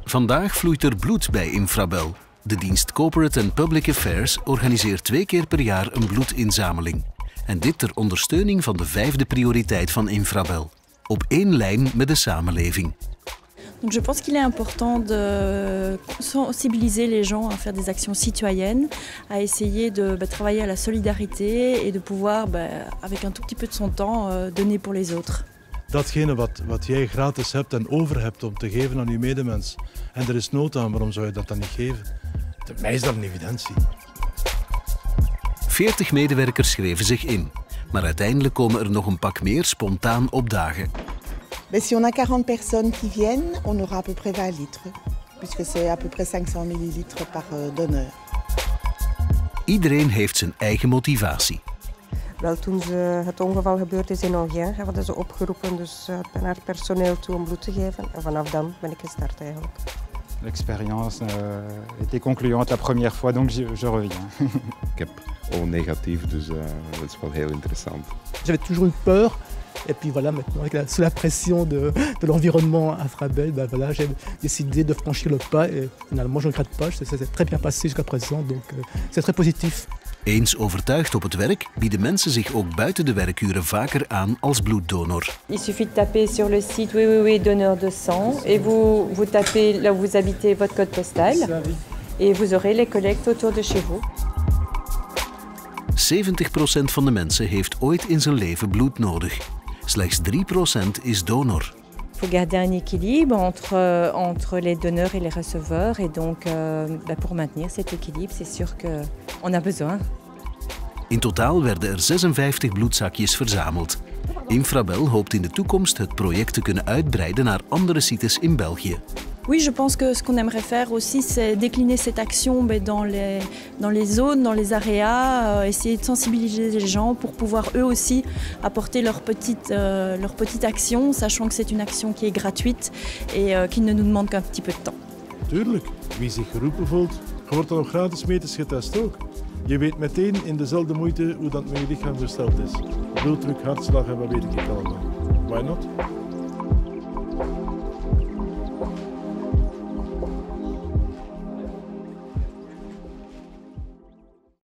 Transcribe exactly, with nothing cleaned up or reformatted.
Vandaag vloeit er bloed bij Infrabel. De dienst Corporate and Public Affairs organiseert twee keer per jaar een bloedinzameling. En dit ter ondersteuning van de vijfde prioriteit van Infrabel. Op één lijn met de samenleving. Donc je pense qu'il est important de sensibiliser les gens à faire des actions citoyennes, à essayer de bah, travailler à la solidarité et de pouvoir, bah, avec un tout petit peu de son temps, euh, donner pour les autres. Datgene wat, wat jij gratis hebt en over hebt om te geven aan je medemens. En er is nood aan, waarom zou je dat dan niet geven? Voor mij is dat een evidentie. veertig medewerkers schreven zich in. Maar uiteindelijk komen er nog een pak meer spontaan opdagen. Mais si on a quarante personnes qui viennent, on aura à peu près vingt litres. Puisque c'est à peu près cinq cents millilitres par donneur. Iedereen heeft zijn eigen motivatie. Wel, toen ze het ongeval gebeurd is in Enghien, hadden ze opgeroepen dus, uh, naar het personeel toe om bloed te geven. En vanaf dan ben ik gestart eigenlijk. L'expérience euh, était concluante la première fois, donc je, je reviens. Ik heb O negatief, dus uh, dat is wel heel interessant. J'avais toujours eu peur, et puis voilà, maintenant, avec la, sous la pression de, de l'environnement Infrabel, ben voilà, j'ai décidé de franchir le pas et finalement je ne regrette pas, ça s'est très bien passé jusqu'à présent, donc euh, c'est très positif. Eens overtuigd op het werk, bieden mensen zich ook buiten de werkuren vaker aan als bloeddonor. Il suffit de taper sur le site oui oui oui donneur de sang et vous, vous tapez là où vous habitez votre code postal et vous aurez les collectes autour de chez vous. zeventig procent van de mensen heeft ooit in zijn leven bloed nodig. Slechts drie procent is donor. Il faut garder un équilibre entre, entre les donneurs et les receveurs. Et donc, euh, bah pour maintenir cet équilibre, c'est sûr qu'on a besoin. In totaal werden er zesenvijftig bloedzakjes verzameld. Infrabel hoopt in de toekomst het project te kunnen uitbreiden naar andere sites in België. Oui, je pense que ce qu'on aimerait faire aussi, c'est décliner cette action dans les, dans les zones, dans les aréas, euh, essayer de sensibiliser les gens pour pouvoir eux aussi apporter leur petite, euh, leur petite action, sachant que c'est une action qui est gratuite et euh, qui ne nous demande qu'un petit peu de temps. Tuurlijk, wie zich geroepen voelt, je wordt dan ook gratis medisch getest ook. Je weet meteen in dezelfde moeite hoe dat met je lichaam gesteld is. Bloeddruk, hartslag en wat weet ik allemaal. Why not?